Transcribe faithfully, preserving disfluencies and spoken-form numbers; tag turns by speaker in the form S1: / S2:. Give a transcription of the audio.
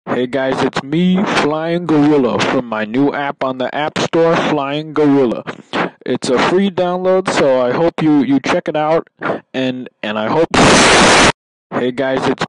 S1: Hey guys, it's me, Flying Gorilla, from my new app on the App Store, Flying Gorilla. It's a free download, so I hope you, you check it out, and and I hope. Hey guys, it's